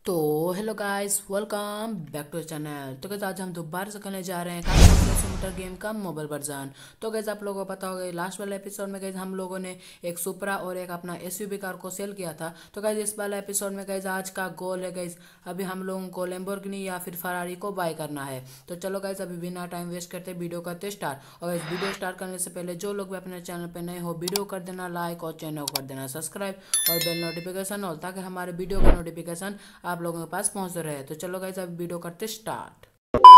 तो hello guys, welcome back to channel. तो guys आज हम दोबारा से करने जा रहे हैं कार गेम का मोबाइल वर्जन। तो गाइस आप लोगों को पता होगा लास्ट वाले एपिसोड में गाइस हम लोगों ने एक सुपरा और एक अपना एसयूवी कार को सेल किया था। तो गाइस इस वाले एपिसोड में गाइस आज का गोल है गाइस, अभी हम लोगों को लैम्बोर्गिनी या फिर फरारी को बाय करना है। तो चलो गाइस अभी बिना टाइम वेस्ट करते वीडियो करते स्टार्ट। और गाइस वीडियो स्टार्ट करने से पहले जो लोग भी अपने चैनल पे नए हो वीडियो कर देना लाइक और चैनल को कर देना सब्सक्राइब और बेल नोटिफिकेशन ऑल, ताकि हमारे वीडियो का नोटिफिकेशन आप लोगों के पास पहुंच रहे। तो चलो गाइस अब वीडियो करते start.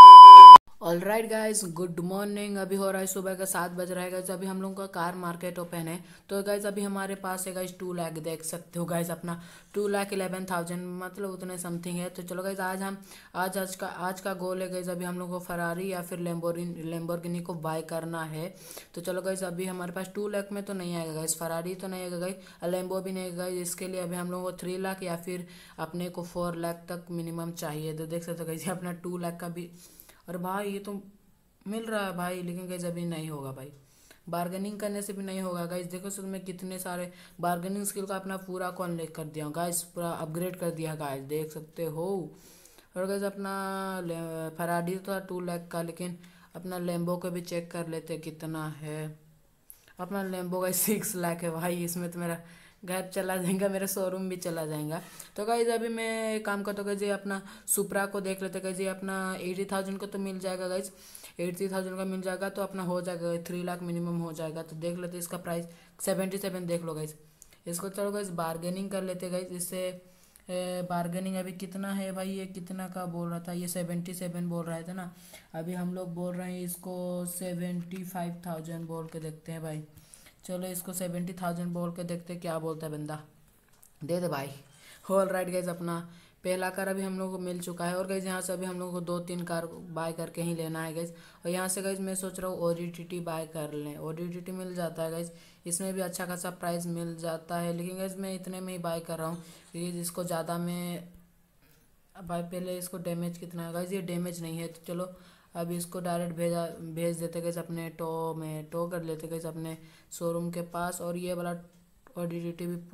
All right guys, good morning. अभी हो रहा है सुबह का 7 बज रहा है गाइज। अभी हम लोगों का कार मार्केट ओपन है। तो गाइज अभी हमारे पास है गाइज 2 लाख, देख सकते हो गाइज अपना 2,11,000 मतलब उतने समथिंग है। तो चलो गाइज आज का गोल है गाइज, अभी हम लोग को फरारी या फिर लेम्बोर्गिनी को बाय करना है। तो चलो गाइज अभी हमारे पास 2 लाख में तो नहीं आएगा गाइज, फरारी तो नहीं आएगा गाइज, लेम्बो भी नहीं आएगा गाइज। इसके लिए अभी हम लोग को 3 लाख या फिर अपने को 4 लाख तक मिनिमम चाहिए। तो देख सकते हो गाइज अपना 2 लाख का भी। और भाई ये तो मिल रहा है भाई, लेकिन गाइज अभी नहीं होगा भाई, बार्गेनिंग करने से भी नहीं होगा गाइज। देखो सर मैं कितने सारे बार्गेनिंग स्किल का अपना पूरा कॉन्लेक्ट कर दिया हूँ गाइज, पूरा अपग्रेड कर दिया गाइज, देख सकते हो। और गाइज अपना फराडी तो था 2 लाख का, लेकिन अपना लेम्बो को भी चेक कर लेते कितना है। अपना लेम्बो का 6 लाख है भाई, इसमें तो मेरा घर चला जाएगा, मेरा शोरूम भी चला जाएगा। तो गाइज अभी मैं एक काम करता हूँ गाइज, ये अपना सुपरा को देख लेते गाइज, ये अपना 80,000 का तो मिल जाएगा गाइज, 80,000 का मिल जाएगा तो अपना हो जाएगा 3 लाख मिनिमम हो जाएगा। तो देख लेते इसका प्राइस 77 देख लो गाइज। इसको चलो गाइज बार्गेनिंग कर लेते गाइज, इससे बार्गेनिंग अभी कितना है भाई, ये कितना का बोल रहा था, ये 77 बोल रहा था ना। अभी हम लोग बोल रहे हैं इसको 75,000 बोल के देखते हैं भाई। चलो इसको 70,000 बोल के देखते हैं क्या बोलता है बंदा, दे दे भाई। ऑल राइट गाइज अपना पहला कार अभी हम लोग को मिल चुका है। और गाइज यहाँ से अभी हम लोग को 2-3 कार बाय करके ही लेना है गाइज। और यहाँ से गाइज मैं सोच रहा हूँ ओडीटीटी बाय कर लें, ओडीटीटी मिल जाता है गाइज, इसमें भी अच्छा खासा प्राइस मिल जाता है। लेकिन गाइज मैं इतने में ही बाय कर रहा हूँ क्योंकि इसको ज़्यादा में भाई, पहले इसको डैमेज कितना है गाइज, ये डैमेज नहीं है। तो चलो अभी इसको डायरेक्ट भेज देते गए अपने टो कर लेते गए अपने शोरूम के पास। और ये वाला ओडीटीटी भी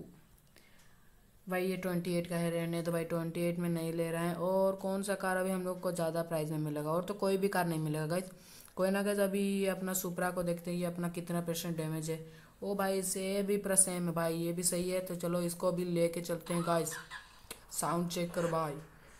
भाई ये 28 का है, रहने तो भाई 28 में नहीं ले रहे हैं। और कौन सा कार अभी हम लोग को ज़्यादा प्राइस में मिलेगा, और तो कोई भी कार नहीं मिलेगा गाइज, कोई ना गाइज। अभी ये अपना सुपरा को देखते हैं, ये अपना कितना % डैमेज है। ओ भाई से भी पूरा सेम है भाई, ये भी सही है। तो चलो इसको अभी लेके चलते हैं गाइज, साउंड चेक कर भाई,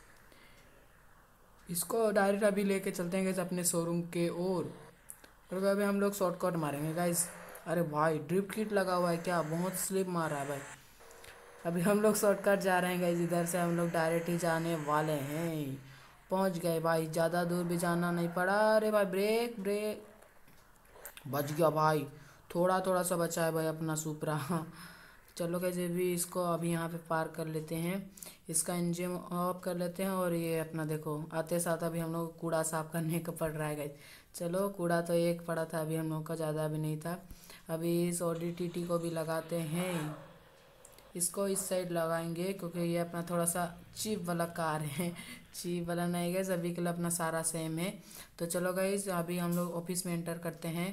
इसको डायरेक्ट अभी लेके चलते हैं गाइज अपने शोरूम के ओर। और अभी हम लोग शॉर्टकट मारेंगे गाइज। अरे भाई ड्रिप किट लगा हुआ है क्या, बहुत स्लिप मार रहा है भाई। अभी हम लोग शॉर्टकट जा रहे हैं गाइज, इधर से हम लोग डायरेक्ट ही जाने वाले हैं। पहुंच गए भाई, ज़्यादा दूर भी जाना नहीं पड़ा। अरे भाई ब्रेक ब्रेक, बच गया भाई, थोड़ा थोड़ा सा बचा है भाई अपना सुपरा। चलो कैसे भी इसको अभी यहाँ पे पार्क कर लेते हैं, इसका इंजन ऑफ कर लेते हैं। और ये अपना देखो आते साथ अभी हम लोग को कूड़ा साफ करने का पड़ रहा है गाइज। चलो कूड़ा तो एक पड़ा था अभी हम लोग का, ज़्यादा भी नहीं था। अभी इस ओडीटीटी को भी लगाते हैं, इसको इस साइड लगाएंगे क्योंकि ये अपना थोड़ा सा चीप वाला कार है। चीप वाला नहीं गई, सभी के लिए अपना सारा सेम है। तो चलो गाइज अभी हम लोग ऑफिस में एंटर करते हैं।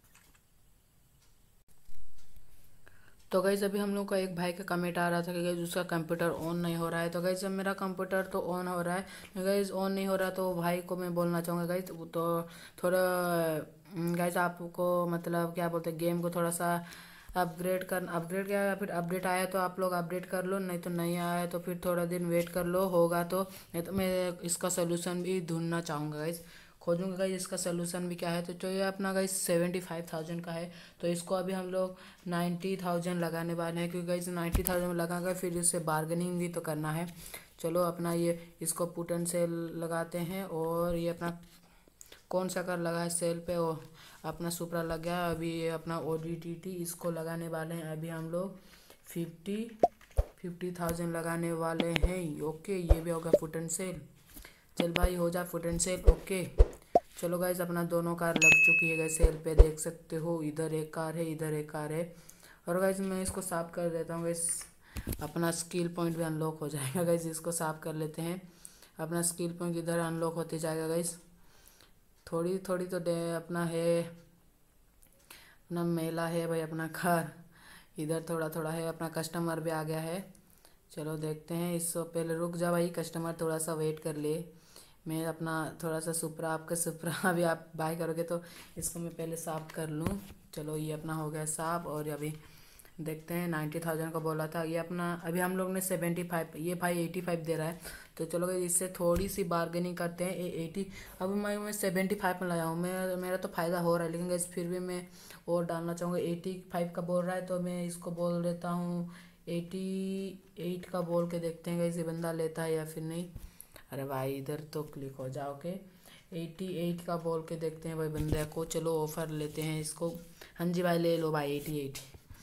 तो गाइज अभी हम लोग का एक भाई का कमेंट आ रहा था कि गाइज उसका कंप्यूटर ऑन नहीं हो रहा है। तो गाइज अब मेरा कंप्यूटर तो ऑन हो रहा है गाइज, ऑन नहीं हो रहा। तो भाई को मैं बोलना चाहूँगा गाइज, तो थोड़ा गाइज आपको मतलब क्या बोलते हैं, गेम को थोड़ा सा अपग्रेड क्या या फिर अपडेट आया तो आप लोग अपडेट कर लो, नहीं तो नहीं आया तो फिर थोड़ा दिन वेट कर लो, होगा तो। नहीं तो मैं इसका सोल्यूशन भी ढूंढना चाहूँगा गाइज, खोजूंगा गाइज इसका सोल्यूशन भी क्या है। तो जो ये अपना गाइज 75,000 का है, तो इसको अभी हम लोग 90,000 लगाने वाले हैं, क्योंकि गाइज 90,000 में लगाकर फिर इससे बार्गेनिंग भी तो करना है। चलो अपना ये इसको पुट एंड सेल लगाते हैं। और ये अपना कौन सा कार लगा है सेल पे, वो अपना सुपरा लग गया। अभी ये अपना ओडीटीटी इसको लगाने वाले हैं अभी हम लोग 50,000 लगाने वाले हैं। ओके ये भी होगा फुट एंड सेल, चल भाई हो जा फुट एंड सेल। ओके चलो गाइज अपना दोनों कार लग चुकी है गाइज सेल पे, देख सकते हो इधर एक कार है इधर एक कार है। और गाइज मैं इसको साफ कर देता हूँ गाइज, अपना स्किल पॉइंट भी अनलॉक हो जाएगा गाइज। इसको साफ कर लेते हैं, अपना स्किल पॉइंट इधर अनलॉक होते जाएगा गाइज। थोड़ी थोड़ी तो अपना है, अपना मेला है भाई, अपना कार इधर थोड़ा थोड़ा है। अपना कस्टमर भी आ गया है, चलो देखते हैं। इससे पहले रुक जा भाई, कस्टमर थोड़ा सा वेट कर ले। मैं अपना थोड़ा सा सुपरा, आपका सुपरा अभी आप बाय करोगे तो इसको मैं पहले साफ़ कर लूँ। चलो ये अपना हो गया साफ़। और अभी देखते हैं 90,000 का बोला था, ये अपना अभी हम लोग ने 75, ये भाई 85 दे रहा है। तो चलो भाई इससे थोड़ी सी बार्गेनिंग करते हैं। 80, अब मैं 75 में लाया हूँ, मैं मेरा तो फ़ायदा हो रहा है, लेकिन गैस फिर भी मैं और डालना चाहूँगा। 85 का बोल रहा है तो मैं इसको बोल देता हूँ 88 का बोल के देखते हैं गैस ये बंदा लेता है या फिर नहीं। अरे भाई इधर तो क्लिक हो जाओ के 88 का बोल के देखते हैं भाई बंदे को। चलो ऑफर लेते हैं इसको। हाँ जी भाई ले लो भाई 88।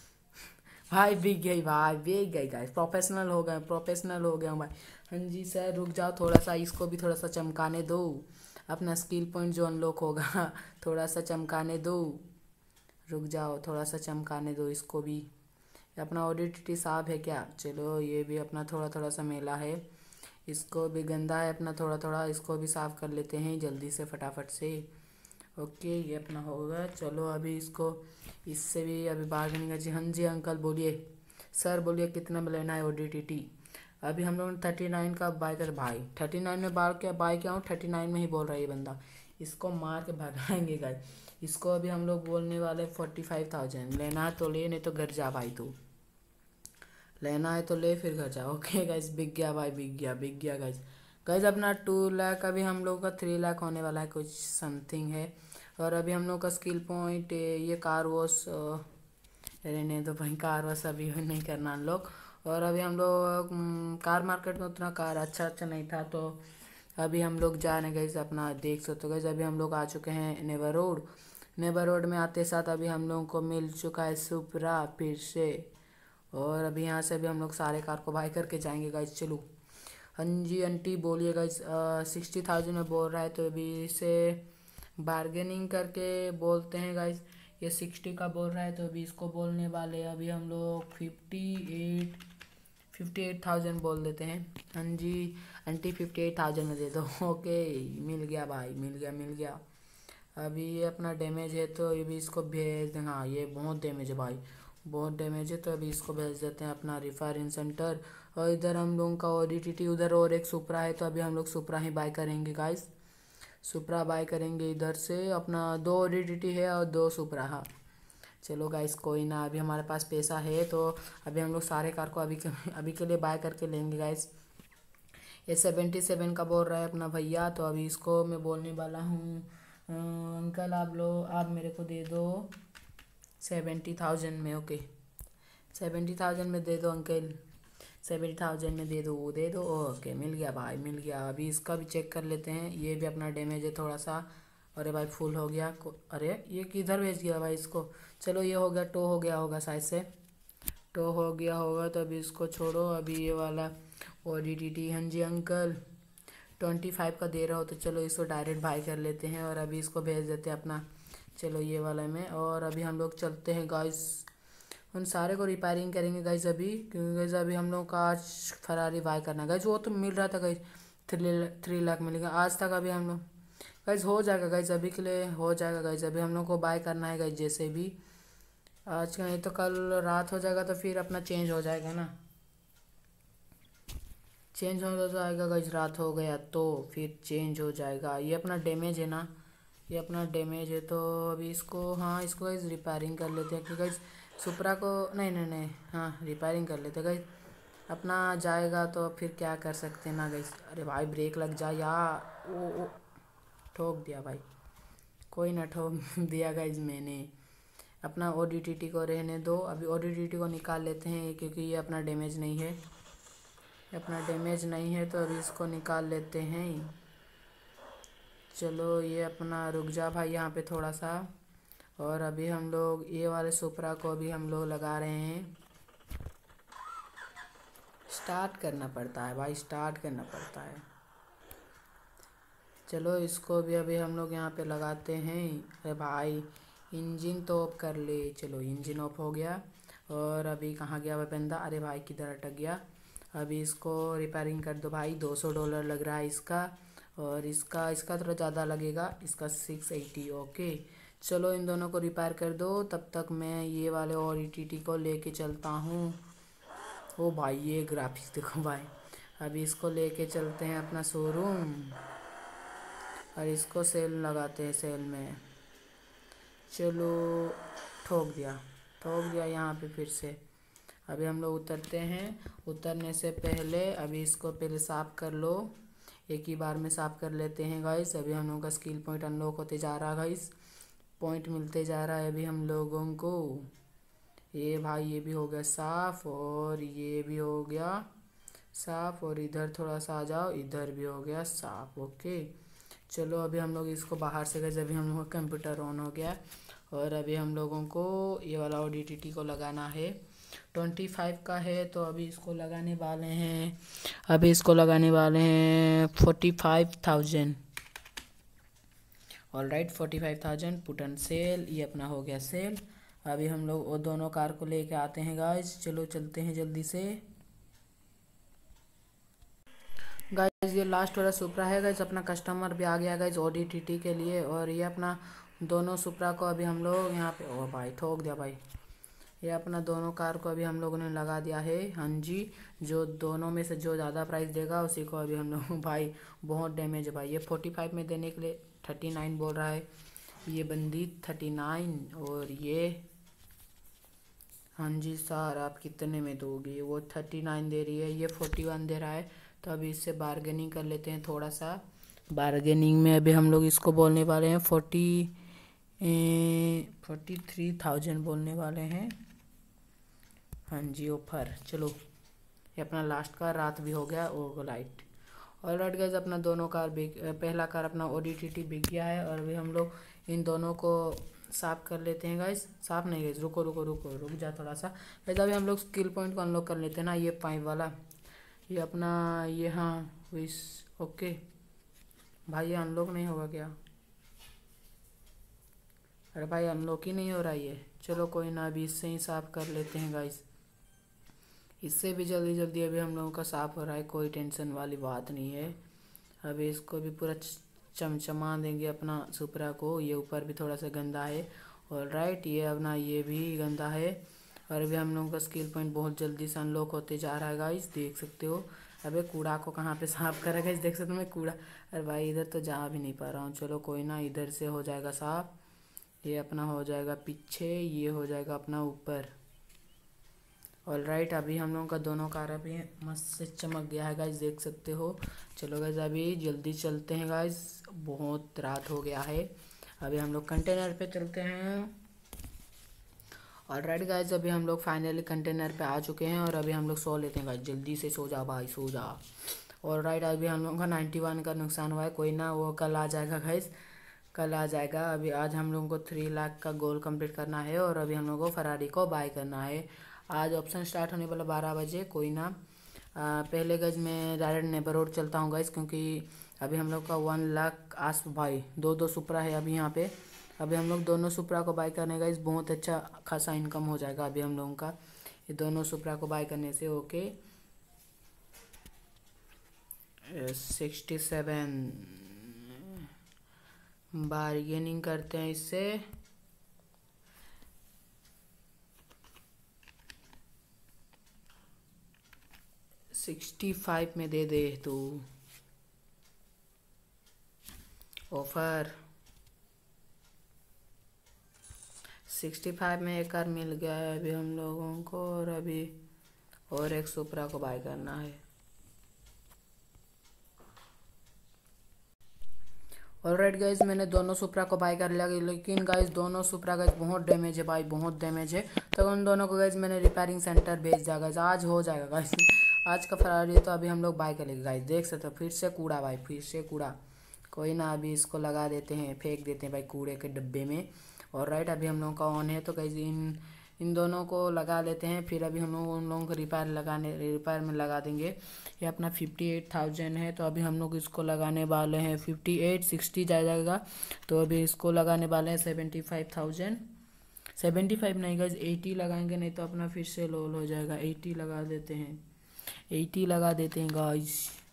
भाई बिक गई, भाई बिक गई गाइस, प्रोफेशनल हो गए, प्रोफेशनल हो गया हूँ भाई। हाँ जी सर रुक जाओ थोड़ा सा, इसको भी थोड़ा सा चमकाने दो। अपना स्किल पॉइंट जो अनलॉक होगा थोड़ा सा चमकाने दो। रुक जाओ थोड़ा सा चमकाने दो इसको भी। अपना ओडिटी साफ है क्या? चलो ये भी अपना थोड़ा थोड़ा सा मेला है, इसको भी गंदा है अपना थोड़ा थोड़ा, इसको भी साफ़ कर लेते हैं जल्दी से फटाफट से। ओके ये अपना होगा। चलो अभी इसको इससे भी अभी बार्गेनिंग है जी। हाँ जी अंकल बोलिए, सर बोलिए कितना में लेना है ओडीटीटी। अभी हम लोग ने 39 का बाय कर भाई, 39 में बाय किया हूँ, 39 में ही बोल रहा है ये बंदा। इसको मार के भगाएंगे गाइस। इसको अभी हम लोग बोलने वाले 45,000। लेना है तो ले, नहीं तो घर जा भाई तू। लेना है तो ले फिर घर जा। ओके गाइस बिक गया भाई, बिक गया, बिक गया गाइस। गाइस अपना 2 लाख, अभी हम लोग का 3 लाख होने वाला है कुछ समथिंग है। और अभी हम लोग का स्किल पॉइंट ये कार वॉश, रहने दो भाई कार वॉश अभी नहीं करना हम लोग। और अभी हम लोग कार मार्केट में उतना कार अच्छा अच्छा नहीं था, तो अभी हम लोग जा रहे गए अपना देख सकते हो गए। अभी हम लोग आ चुके हैं नेवर रोड। नेवर रोड में आते साथ अभी हम लोगों को मिल चुका है सुपरा फिर से। और अभी यहाँ से अभी हम लोग सारे कार को बाय करके जाएंगे गाइस। चलो हाँ जी आंटी बोलिए गाइस। 60,000 में बोल रहा है तो अभी से बार्गेनिंग करके बोलते हैं गाइस। ये 60 का बोल रहा है तो अभी इसको बोलने वाले अभी हम लोग 58,000 बोल देते हैं। हाँ जी आंटी 58,000 में दे दो। ओके मिल गया भाई, मिल गया मिल गया। अभी ये अपना डैमेज है तो अभी इसको भेज दें। हाँ ये बहुत डैमेज है भाई, बहुत डैमेज है, तो अभी इसको भेज देते हैं अपना रिफायरिंग सेंटर। और इधर हम लोगों का ओडीटीटी उधर और एक सुपरा है, तो अभी हम लोग सुपरा ही बाय करेंगे गाइस। सुपरा बाय करेंगे इधर से। अपना 2 ओडीटीटी है और 2 सुपरा। हाँ चलो गाइस कोई ना, अभी हमारे पास पैसा है तो अभी हम लोग सारे कार को अभी के लिए बाय करके लेंगे गाइस। ये 77 का बोल रहा है अपना भैया, तो अभी इसको मैं बोलने वाला हूँ अंकल आप मेरे को दे दो 70,000 में। ओके 70,000 में दे दो अंकल, 70,000 में दे दो। ओके मिल गया भाई, मिल गया। अभी इसका भी चेक कर लेते हैं, ये भी अपना डैमेज है थोड़ा सा। अरे भाई फुल हो गया अरे ये किधर भेज गया भाई इसको। चलो ये हो गया, टो हो गया होगा शायद से, टो हो गया होगा तो अभी इसको छोड़ो। अभी ये वाला ओडीटीटी। हाँ जी अंकल 25 का दे रहा हो तो चलो इसको डायरेक्ट बाय कर लेते हैं और अभी इसको भेज देते हैं अपना। चलो ये वाला में। और अभी हम लोग चलते हैं गाइस, उन सारे को रिपेयरिंग करेंगे गाइस अभी, क्योंकि गाइस अभी हम लोग का आज फरारी बाय करना है गाइस। वो तो मिल रहा था गाइस 3 लाख मिलेगा आज तक। अभी हम लोग गाइस हो जाएगा गाइस, अभी के लिए हो जाएगा गाइस। अभी हम लोग को बाय करना है गाइस जैसे भी आज का, नहीं तो कल रात हो जाएगा तो फिर अपना चेंज हो जाएगा ना, चेंज हो जाएगा गाइस। रात हो गया तो फिर चेंज हो जाएगा। ये अपना डैमेज है ना, ये अपना डैमेज है तो अभी इसको, हाँ इसको गाइस रिपेयरिंग कर लेते हैं कि गाइस सुपरा को, नहीं नहीं नहीं हाँ रिपेयरिंग कर लेते गाइस। अपना जाएगा तो फिर क्या कर सकते हैं ना गाइस। अरे भाई ब्रेक लग जाए यार, ओ ठोक दिया भाई, कोई ना ठोक दिया गाइस मैंने। अपना ओडीटीटी को रहने दो, अभी ओडीटीटी को निकाल लेते हैं क्योंकि ये अपना डैमेज नहीं है, अपना डैमेज नहीं है तो अभी इसको निकाल लेते हैं। चलो ये अपना रुक जा भाई यहाँ पे थोड़ा सा। और अभी हम लोग ये वाले सुपरा को अभी हम लोग लगा रहे हैं। स्टार्ट करना पड़ता है भाई, स्टार्ट करना पड़ता है। चलो इसको भी अभी हम लोग यहाँ पे लगाते हैं। अरे भाई इंजन तो ऑफ कर ले। चलो इंजन ऑफ हो गया। और अभी कहाँ गया वह बंदा, अरे भाई किधर अटक गया। अभी इसको रिपेयरिंग कर दो भाई, $200 लग रहा है इसका। और इसका थोड़ा ज़्यादा लगेगा, इसका 680। ओके चलो इन दोनों को रिपेयर कर दो, तब तक मैं ये वाले और ईटीटी को लेके चलता हूँ। ओ भाई ये ग्राफिक्स देखो भाई। अभी इसको लेके चलते हैं अपना शोरूम और इसको सेल लगाते हैं सेल में। चलो ठोक दिया यहाँ पे फिर से। अभी हम लोग उतरते हैं। उतरने से पहले अभी इसको पहले साफ़ कर लो। एक ही बार में साफ़ कर लेते हैं गाइस। अभी हम लोगों का स्किल पॉइंट अनलॉक होते जा रहा है गाइस। पॉइंट मिलते जा रहा है अभी हम लोगों को। ये भाई ये भी हो गया साफ़ और ये भी हो गया साफ़। और इधर थोड़ा सा आ जाओ, इधर भी हो गया साफ़। ओके चलो अभी हम लोग इसको बाहर से गए। अभी हम लोग का कंप्यूटर ऑन हो गया और अभी हम लोगों को ये वाला ODTT को लगाना है। 25 का है तो अभी इसको लगाने वाले हैं। 45,000। All right 45,000 put on sale. ये अपना हो गया सेल। अभी हम लोग वो दोनों कार को लेके आते हैं गाइस। चलो चलते हैं जल्दी से। गाइस ये लास्ट वाला सुपरा है गाइस। अपना कस्टमर भी आ गया गाइस ODTT के लिए। और ये अपना दोनों सुपरा को अभी हम लोग यहाँ पे, ओ भाई ठोक दिया भाई। ये अपना दोनों कार को अभी हम लोगों ने लगा दिया है। हाँ जी, जो दोनों में से जो ज़्यादा प्राइस देगा उसी को अभी हम लोग भाई बहुत डैमेज है भाई। ये 45 में देने के लिए 39 बोल रहा है ये बंदी। 39 और ये, हाँ जी सर आप कितने में दोगे? वो 39 दे रही है, ये 41 दे रहा है। तो अभी इससे बार्गेनिंग कर लेते हैं थोड़ा सा। बार्गेनिंग में अभी हम लोग इसको बोलने वाले हैं 43,000 बोलने वाले हैं। हाँ जी ऑफर। चलो ये अपना लास्ट कार रात भी हो गया ओ लाइट। और राइट गाइज अपना दोनों कार पहला कार अपना ODTT बिक गया है। और अभी हम लोग इन दोनों को साफ कर लेते हैं गाइज। साफ नहीं गाइज, रुक जा थोड़ा सा गाइज। अभी हम लोग स्किल पॉइंट को अनलॉक कर लेते हैं ना, ये 5 वाला। ये अपना ये, हाँ विश। ओके भाई ये अनलॉक नहीं होगा क्या? अरे भाई अनलॉक ही नहीं हो रहा ये। चलो कोई ना, अभी इससे ही साफ कर लेते हैं गाइज। इससे भी जल्दी जल्दी अभी हम लोगों का साफ हो रहा है, कोई टेंशन वाली बात नहीं है। अभी इसको भी पूरा चमचमा देंगे अपना सुपरा को। ये ऊपर भी थोड़ा सा गंदा है। और राइट ये अपना ये भी गंदा है। और अभी हम लोगों का स्किल पॉइंट बहुत जल्दी से अनलॉक होते जा रहा है गाइस, देख सकते हो। अबे कूड़ा को कहाँ पे साफ करा गाइस, देख सकते हो मैं कूड़ा। अरे भाई इधर तो जा भी नहीं पा रहा हूँ। चलो कोई ना, इधर से हो जाएगा साफ। ये अपना हो जाएगा पीछे, ये हो जाएगा अपना ऊपर। ऑल राइट अभी हम लोगों का दोनों कार अभी मस्त से चमक गया है गाइज, देख सकते हो। चलो गाइज अभी जल्दी चलते हैं गाइज, बहुत रात हो गया है। अभी हम लोग कंटेनर पे चलते हैं। ऑल राइट गाइज अभी हम लोग फाइनली कंटेनर पे आ चुके हैं। और अभी हम लोग सो लेते हैं गाइज, जल्दी से सो जा भाई सो जा। और राइट अभी हम लोगों का 91 का नुकसान हुआ है, कोई ना वो कल आ जाएगा गाइज, कल आ जाएगा। अभी आज हम लोगों को 3 लाख का गोल कंप्लीट करना है। और अभी हम लोगों को फरारी को बाय करना है। आज ऑप्शन स्टार्ट होने वाला 12 बजे, कोई ना। पहले गज में डायरेक्ट नेबरहुड चलता हूँ गज, क्योंकि अभी हम लोग का 1 लाख आस भाई दो सुपरा है अभी यहाँ पे। अभी हम लोग दोनों सुपरा को बाय करने गज बहुत अच्छा खासा इनकम हो जाएगा अभी हम लोगों का, ये दोनों सुपरा को बाय करने से। ओके 67 बार्गेनिंग करते हैं इससे। 65 में दे दे तू ऑफर। 65 में एक कार मिल गया है अभी हम लोगों को। और अभी और एक सुपरा को बाय करना है। ऑलराइट गाइज मैंने दोनों सुपरा को बाय कर लिया, लेकिन गाइज दोनों सुपरा गाइज बहुत डैमेज है भाई, बहुत डैमेज है। तो उन दोनों को गाइज मैंने रिपेयरिंग सेंटर भेज दिया गाइज, आज हो जाएगा गाइज। आज का फरारी तो अभी हम लोग बाय करेंगे गाइज, देख सकते हो। फिर से कूड़ा भाई, फिर से कूड़ा। कोई ना अभी इसको लगा देते हैं, फेंक देते हैं भाई कूड़े के डब्बे में। और राइट अभी हम लोगों का ऑन है, तो गाइज इन दोनों को लगा लेते हैं। फिर अभी हम लोग उन लोगों को रिपेयर में लगा देंगे। ये अपना 58,000 है, तो अभी हम लोग इसको लगाने वाले हैं 58, 60 जाएगा। तो अभी इसको लगाने वाले हैं 75,000। 75 नहीं गाइज 80 लगाएंगे, नहीं तो अपना फिर से लोल हो जाएगा। 80 लगा देते हैं, 80 लगा देते हैं गाइज।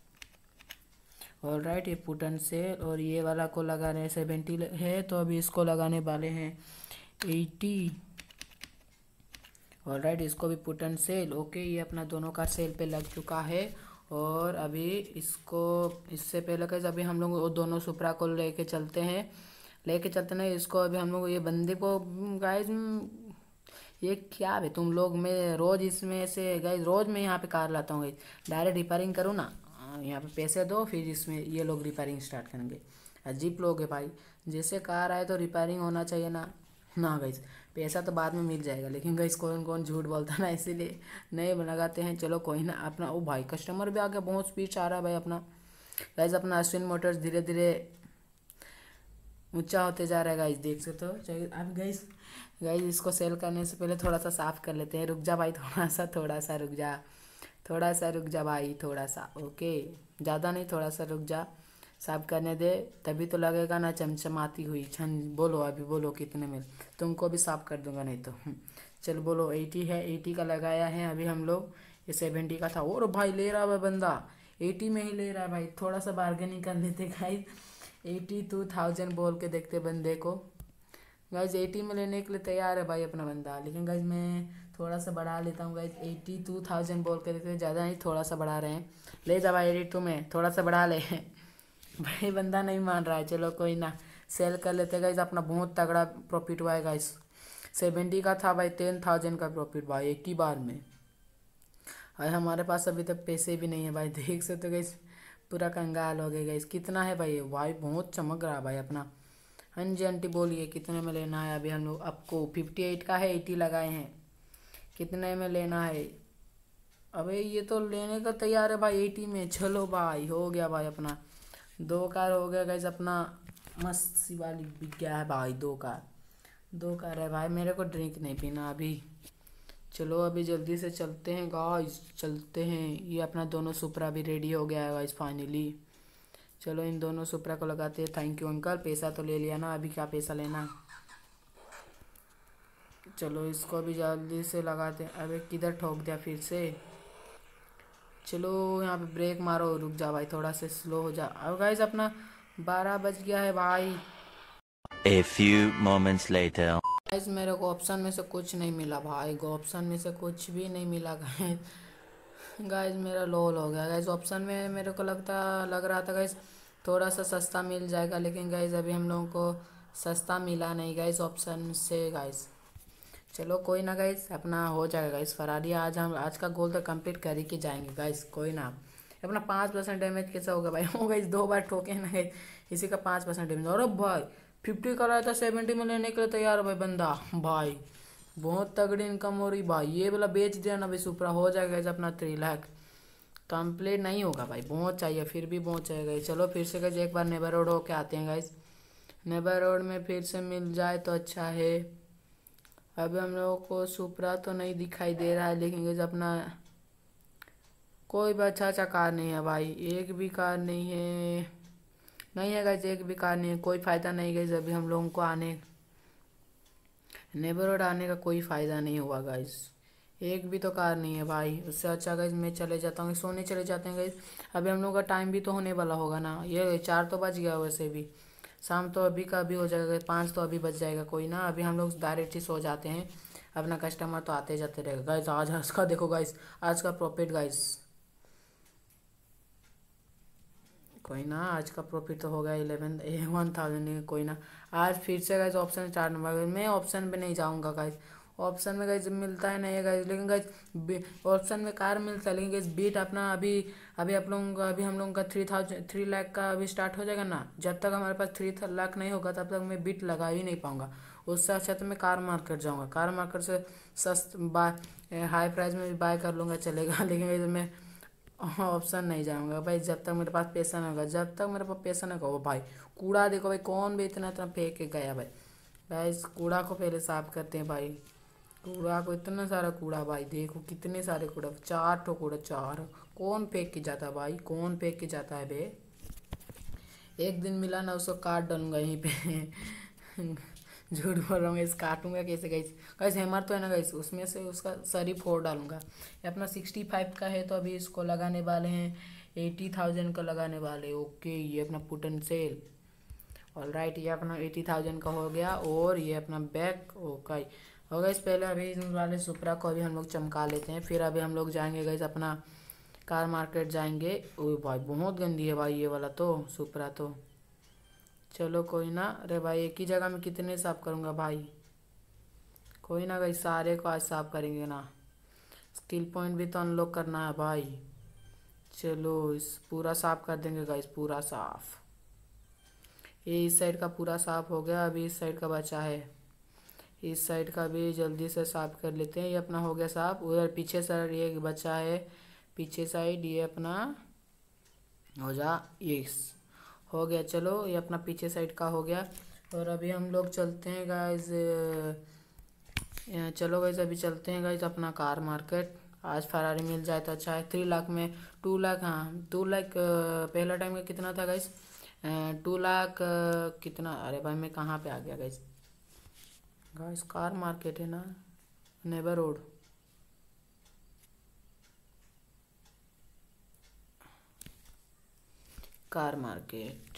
और राइट ये पुटन से, और ये वाला को लगा रहे हैं 70 है, तो अभी इसको लगाने वाले हैं 80। ऑलराइट, इसको भी पुट एंड सेल। ओके, ये अपना दोनों का सेल पे लग चुका है। और अभी इसको, इससे पहले कैसे अभी हम लोग वो दोनों सुपरा को लेके चलते हैं, लेके चलते नहीं इसको। अभी हम लोग ये बंदे को गाइस, ये क्या है तुम लोग, मैं रोज इसमें से गाइस, रोज मैं यहाँ पे कार लाता हूँ गाइस, डायरेक्ट रिपेयरिंग करूँ ना, यहाँ पे पैसे दो फिर इसमें ये लोग रिपेयरिंग स्टार्ट करेंगे। अजीब लोग है भाई, जैसे कार आए तो रिपेयरिंग होना चाहिए ना। ना गाइस, पैसा तो बाद में मिल जाएगा, लेकिन गाइस कौन कौन झूठ बोलता है ना, इसीलिए नहीं लगाते हैं। चलो कोई ना, अपना ओ भाई कस्टमर भी आ गया, बहुत स्पीड से आ रहा है भाई अपना। गाइस अपना अश्विन मोटर्स धीरे धीरे ऊंचा होते जा रहा है गाइस, देख सकते हो। चलिए अब गाइस, गाइस इसको सेल करने से पहले थोड़ा सा साफ कर लेते हैं। रुक जा भाई, थोड़ा सा रुक जा, थोड़ा सा रुक जा भाई, थोड़ा सा। ओके, ज़्यादा नहीं, थोड़ा सा रुक जा, साफ करने दे, तभी तो लगेगा ना चमचमाती हुई छन। बोलो अभी, बोलो कितने में, तुमको भी साफ कर दूंगा नहीं तो। चल बोलो, 80 है, 80 का लगाया है अभी हम लोग। ये 70 का था। और भाई ले रहा है बंदा, 80 में ही ले रहा है भाई, थोड़ा सा बार्गेनिंग कर लेते गाइस। 82,000 बोल के देखते बंदे को। गाइज 80 में लेने के लिए तैयार है भाई अपना बंदा, लेकिन गाइज मैं थोड़ा सा बढ़ा लेता हूँ गाइज। 82,000 बोल के देखते, ज़्यादा नहीं, थोड़ा सा बढ़ा रहे हैं। ले जा भाई 82 में, थोड़ा सा बढ़ा ले। भाई बंदा नहीं मान रहा है, चलो कोई ना, सेल कर लेते गाइज। अपना बहुत तगड़ा प्रॉफिट हुआ है गाइज। 70 का था भाई, 10,000 का प्रॉफिट भाई एक ही बार में। भाई हमारे पास अभी तक पैसे भी नहीं है भाई, देख सकते हो गाइज, पूरा कंगाल हो गए गाइज। कितना है भाई, भाई बहुत चमक रहा है भाई अपना। हाँ जी आंटी बोलिए कितने में लेना है। अभी हम लोग आपको 58 का है, 80 लगाए हैं, कितने में लेना है। अबे ये तो लेने का तैयार है भाई 80 में। चलो भाई हो गया भाई अपना, 2 कार हो गया गाइस अपना। मस्त सी वाली बिक गया है भाई, 2 कार, 2 कार है भाई। मेरे को ड्रिंक नहीं पीना अभी। चलो अभी जल्दी से चलते हैं गाइस, चलते हैं। ये अपना दोनों सुपरा भी रेडी हो गया है गाइस फाइनली। चलो इन दोनों सुपरा को लगाते हैं। थैंक यू अंकल, पैसा तो ले लिया ना, अभी क्या पैसा लेना। चलो इसको अभी जल्दी से लगाते हैं। अबे किधर ठोक दिया फिर से। चलो यहाँ पे ब्रेक मारो, रुक जा भाई, थोड़ा से स्लो हो जा। अब गाइस अपना 12 बज गया है भाई। A few moments later. Guys मेरे को ऑप्शन में से कुछ नहीं मिला भाई, ऑप्शन में से कुछ भी नहीं मिला गाइस। गाइस मेरा लोल हो गया गाइस। ऑप्शन में मेरे को लग रहा था गाइस थोड़ा सा सस्ता मिल जाएगा, लेकिन गाइस अभी हम लोगों को सस्ता मिला नहीं गाइस ऑप्शन से गाइस। चलो कोई ना गाइस, अपना हो जाएगा गाइस फरारी। आज हम आज का गोल तो कंप्लीट कर ही के जाएंगे गाइस, कोई ना। अपना 5% डैमेज कैसे होगा भाई। हो गाइस 2 बार ठोके ना गाइस, इसी का 5% डैमेज। और भाई 50 का लाया था, 70 में लेने के लिए तैयार है भाई बंदा। भाई बहुत तगड़ी इनकम हो रही भाई। ये वाला बेच दिया ना भाई, सुपरा हो जाएगा गाइस अपना 3 लाख। कंप्लीट नहीं होगा भाई, बहुत चाहिए, फिर भी बहुत चाहिए गाइस। चलो फिर से गाइस एक बार नेबर रोड होके आते हैं गाइस। नेबर रोड में फिर से मिल जाए तो अच्छा है। अभी हम लोगों को सुपरा तो नहीं दिखाई दे रहा है, लेकिन गाइस अपना कोई भी अच्छा कार नहीं है भाई, एक भी कार नहीं है। नहीं है गाइस, एक भी कार नहीं है, कोई फ़ायदा नहीं गाइस। अभी हम लोगों को आने, नेबरहुड आने का कोई फ़ायदा नहीं हुआ गाइस, एक भी तो कार नहीं है भाई। उससे अच्छा गाइस मैं चले जाता हूँ, सोने चले जाते हैं गाइस। अभी हम लोग का टाइम भी तो होने वाला होगा ना, ये 4 तो बज गया वैसे भी। शाम तो अभी का अभी हो जाएगा, 5 तो अभी बच जाएगा। कोई ना, अभी हम लोग डायरेक्ट ही सो जाते हैं, अपना कस्टमर तो आते जाते रहेगा गाइस। आज का देखो गाइस, आज का प्रॉफिट गाइस। कोई ना, आज का प्रॉफिट तो होगा 1,000। कोई ना, आज फिर से गाइस ऑप्शन स्टार्ट नंबर। मैं ऑप्शन पे नहीं जाऊंगा गाइस, ऑप्शन में गाइस मिलता है नहीं है गाइस, लेकिन गाइस ऑप्शन में कार मिलता है, लेकिन गाइस बीट अपना अभी, अभी आप लोगों का, अभी हम लोगों का 3 लाख का अभी स्टार्ट हो जाएगा ना। जब तक हमारे पास 3 लाख नहीं होगा तब तक मैं बीट लगा ही नहीं पाऊंगा। उससे अच्छा तो मैं कार मार्केट जाऊंगा, कार मार्केट से सस्त बाय हाई प्राइस में भी बाय कर लूँगा चलेगा। लेकिन गाइस मैं ऑप्शन नहीं जाऊंगा भाई, जब तक मेरे पास पैसा ना होगा, जब तक मेरे पास पैसा ना होगा भाई। कूड़ा देखो भाई, कौन भी इतना इतना फेंक के गया भाई। भाई इस कूड़ा को पहले साफ करते हैं भाई। कूड़ा को, इतना सारा कूड़ा भाई, देखो कितने सारे कूड़ा, 4 ठो कूड़ा, 4। कौन फेंक के जाता है भाई, कौन फेंक के जाता है बे। एक दिन मिला ना, उसको काट डालूंगा यहीं पे। झूठ बोल रहा हूँ, इस काटूंगा कैसे गाइस। गाइस हैमर तो है ना गाइस, उसमें से उसका सर ही फोड़ डालूंगा। ये अपना 65 का है, तो अभी इसको लगाने वाले हैं 80,000 का लगाने वाले। ओके, ये अपना पुट एंड सेल। ऑलराइट, ये अपना 80,000 का हो गया। और ये अपना बैक ओके, हो गई पहले अभी इन वाले सुपरा को अभी हम लोग चमका लेते हैं, फिर अभी हम लोग जाएंगे गई अपना कार मार्केट जाएंगे। ओ भाई बहुत गंदी है भाई ये वाला तो सुपरा तो। चलो कोई ना। अरे भाई एक ही जगह में कितने साफ करूँगा भाई, कोई ना भाई सारे को आज साफ करेंगे ना। स्किल पॉइंट भी तो अनलॉक करना है भाई। चलो इस पूरा साफ कर देंगे गाइस, पूरा साफ। ये इस साइड का पूरा साफ हो गया, अभी इस साइड का बचा है। इस साइड का भी जल्दी से साफ कर लेते हैं। ये अपना हो गया साफ। उधर पीछे साइड ये बचा है, पीछे साइड ये अपना हो जा। ये हो गया। चलो ये अपना पीछे साइड का हो गया। और अभी हम लोग चलते हैं गाइस। चलो गाइस अभी चलते हैं गाइस अपना कार मार्केट। आज फरारी मिल जाए तो अच्छा है। 3 लाख में 2 लाख, हाँ 2 लाख पहला टाइम का कितना था गाइस? 2 लाख कितना? अरे भाई मैं कहाँ पे आ गया गाइस? गाइस कार मार्केट है ना, नेबर रोड। Car market.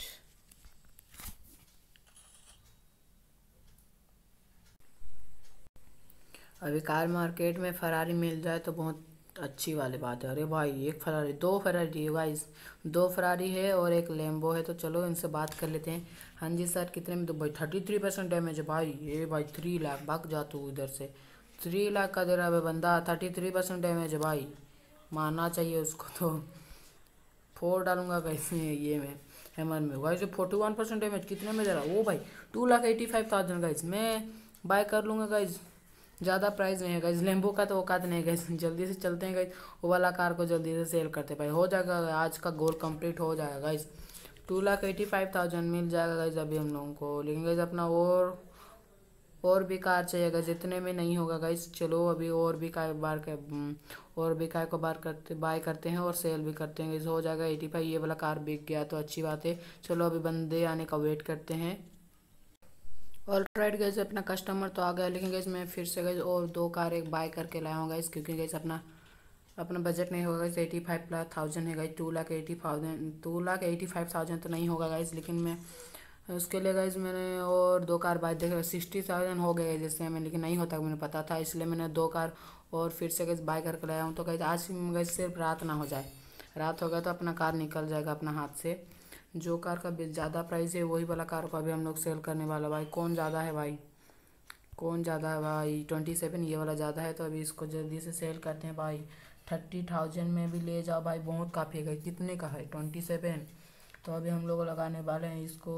अभी कार मार्केट में फरारी मिल जाए तो बहुत अच्छी वाली बात है। अरे भाई एक फरारी, 2 फरारी है गाइस, 2 फरारी है और एक लेम्बो है। तो चलो इनसे बात कर लेते हैं। हाँ जी सर कितने में? तो भाई 33% डैमेज है भाई। ये भाई 3 लाख, भाग जा तू इधर से। 3 लाख का दे रहा है बंदा, 33% डैमेज है भाई, मारना चाहिए उसको। तो फोड़ डालूंगा कैसे ये में हैमर में गाइस। 41% डैमेज कितने में दे रहा है वो भाई? 2,85,000 गाइस। मैं बाय कर लूँगा गाइस, ज़्यादा प्राइस नहीं है गाइस। लेम्बो का तो औकात नहीं है गाइस। जल्दी से चलते हैं गाइस, वो वाला कार को जल्दी से सेल करते भाई। हो जाएगा आज का गोल कंप्लीट हो जाएगा गाइस। 2,85,000 मिल जाएगा गाइस अभी हम लोगों को। लेकिन गाइस अपना और भी कार चाहिए गाइस, इतने में नहीं होगा गाइस। चलो अभी और भी कार और भी कार को बाय करते हैं और सेल भी करते हैं गाइस। हो जाएगा 85। ये वाला कार बिक गया तो अच्छी बात है। चलो अभी बंदे आने का वेट करते हैं। और राइट गैस अपना कस्टमर तो आ गया, लेकिन गैस मैं फिर से गैस और 2 कार एक बाय करके लाया हूँ गैस, क्योंकि गैस अपना बजट नहीं होगा गैस। 85,000 है गैस। 2,85,000 तो नहीं होगा गैस, लेकिन मैं उसके लिए गैस मैंने और 2 कार बाय देखे 60,000 हो गए जैसे मैं, लेकिन नहीं होता मैंने पता था, इसलिए मैंने 2 कार और फिर से गैस बाय करके लाया हूँ। तो गैस आज गैस सिर्फ रात ना हो जाए, रात हो गया तो अपना कार निकल जाएगा अपना हाथ से। जो कार का ज़्यादा प्राइस है वही वाला कार को अभी हम लोग सेल करने वाला भाई। कौन ज़्यादा है भाई? कौन ज़्यादा है भाई? 27 ये वाला ज़्यादा है, तो अभी इसको जल्दी से सेल करते हैं भाई। 30,000 में भी ले जाओ भाई, बहुत काफ़ी है। कितने का है? 27। तो अभी हम लोग लगाने वाले हैं इसको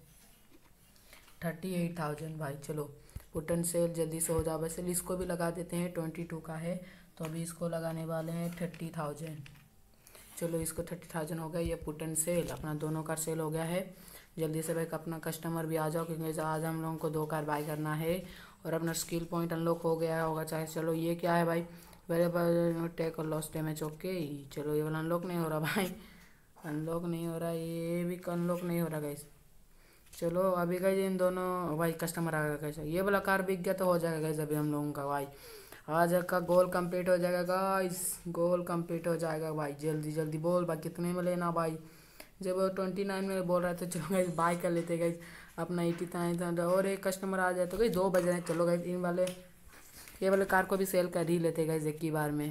38,000 भाई। चलो पुट एंड सेल जल्दी से हो जाओ। वैसे इसको भी लगा देते हैं, 22 का है, तो अभी इसको लगाने वाले हैं 30,000। चलो इसको 30,000 हो गया। ये पुट एंड सेल अपना दोनों कार सेल हो गया है। जल्दी से भाई अपना कस्टमर भी आ जाओ, क्योंकि आज हम लोगों को 2 कार बाय करना है और अपना स्किल पॉइंट अनलॉक हो गया होगा चाहे। चलो ये क्या है भाई? वेरिएबल टेक और लॉस डैमेज। ओके चलो ये वाला अनलॉक नहीं हो रहा भाई, अनलॉक नहीं हो रहा, ये भी अनलॉक नहीं हो रहा गाइस। चलो अभी गाइस इन दोनों भाई कस्टमर आ गया गाइस। ये वाला कार बिक गया तो हो जाएगा गाइस अभी हम लोगों का भाई। आज का गोल कंप्लीट हो जाएगा गाइस, गोल कंप्लीट हो जाएगा भाई। जल्दी जल्दी बोल भाई कितने में लेना भाई? जब 29 में बोल रहा है तो चलो गाइस बाय कर लेते गाइस अपना 89। और एक कस्टमर आ जाए तो गाइस 2 बज रहे हैं। चलो गाइस ये वाले कार को भी सेल कर ही लेते गाइस एक ही बार में।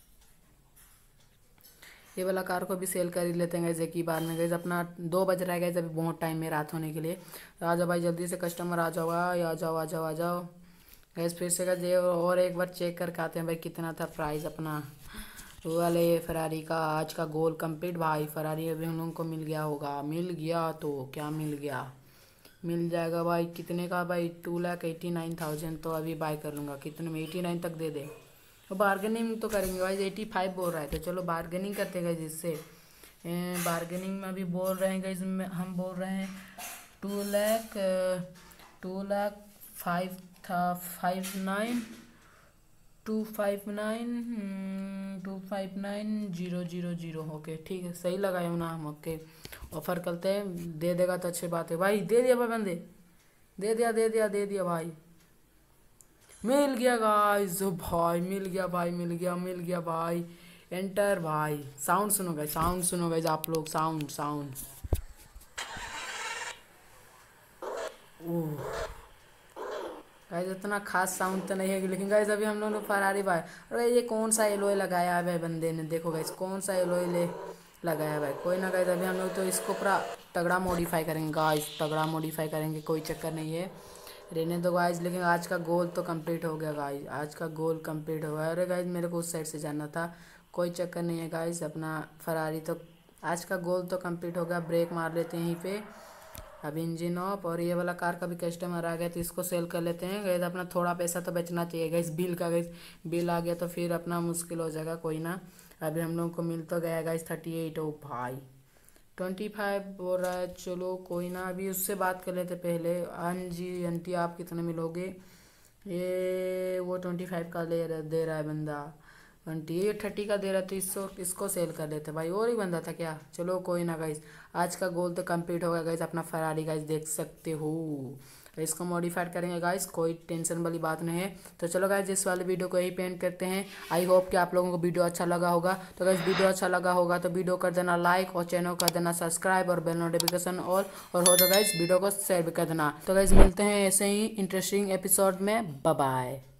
ये वाला कार को भी सेल कर ही लेते हैं गाइस एक ही बार में। गाइस अपना 2 बज रहा है गाइस, अभी बहुत टाइम है रात होने के लिए। तो आ जाओ भाई जल्दी से कस्टमर आ जाओ भाई, आ जाओ आ जाओ आ जाओ गैस। फिर से गाइस ये और एक बार चेक करके आते हैं भाई कितना था प्राइस अपना वो वाले फरारी का। आज का गोल कंप्लीट भाई। फरारी अभी हम लोगों को मिल गया होगा, मिल गया तो क्या मिल गया? मिल जाएगा भाई। कितने का भाई? 2,89,000। तो अभी बाय कर लूँगा। कितने में? 89 तक दे दे। तो बार्गेनिंग तो करेंगे भाई, 85 बोल रहा है तो चलो बार्गेनिंग करते गए जिससे। बार्गेनिंग में अभी बोल रहे हैं गाइस, हम बोल रहे हैं 2,00,000 5 था 59 259,000। ओके ठीक है, सही लगाए हो ना हम? ओके ऑफर करते हैं, दे देगा तो अच्छी बात है भाई। दे दिया भाई बंदे, दे दिया दे दिया दे दिया भाई। मिल गया गाइस भाई, मिल गया भाई, मिल गया मिल गया भाई। एंटर भाई। साउंड सुनो गाइस, साउंड सुनो गाइस आप लोग, साउंड साउंड। ओह गाइस इतना खास साउंड तो नहीं है लेकिन गाइस अभी हम लोग ने फरारी भाई। अरे ये कौन सा एलोय लगाया है भाई बंदे ने, देखो गाइस कौन सा एलोय ले लगाया है भाई। कोई ना गाइस अभी हम लोग तो इसको पूरा तगड़ा मॉडिफाई करेंगे गाइस, तगड़ा मॉडिफाई करेंगे, कोई चक्कर नहीं है, रहने दो गाइस। लेकिन आज का गोल तो कंप्लीट हो गया गाइस, आज का गोल कंप्लीट हो गया। अरे गाइस मेरे को उस साइड से जाना था, कोई चक्कर नहीं है गाइस। अपना फरारी तो आज का गोल तो कंप्लीट हो गया। ब्रेक मार लेते हैं यहीं पे, अब इंजन ऑफ। और ये वाला कार का भी कस्टमर आ गया तो इसको सेल कर लेते हैं गैस। अपना थोड़ा पैसा तो बचना चाहिए गैस बिल का, गैस बिल आ गया तो फिर अपना मुश्किल हो जाएगा। कोई ना, अभी हम लोग को मिल तो गया गैस 38। ओ भाई 25 बोल रहा है, चलो कोई ना, अभी उससे बात कर लेते पहले। हाँ जी आंटी आप कितने मिलोगे? ये वो 25 का दे रहा है बंदा, 30 का दे रहा है तो इसको सेल कर लेते भाई। और ही बंदा था क्या? चलो कोई ना गाइस, आज का गोल तो कंप्लीट हो गया गाइस। अपना फरारी गाइस देख सकते हो, इसको मॉडिफाइड करेंगे गाइस, कोई टेंशन वाली बात नहीं है। तो चलो गाइस इस वाले वीडियो को यही पे एंड करते हैं। आई होप कि आप लोगों को वीडियो अच्छा लगा होगा। तो गाइस वीडियो अच्छा लगा होगा तो वीडियो कर देना लाइक और चैनल कर देना सब्सक्राइब और बेल नोटिफिकेशन और हो तो गाइस वीडियो को शेयर भी कर देना। तो गाइस मिलते हैं ऐसे ही इंटरेस्टिंग एपिसोड में, बाय बाय।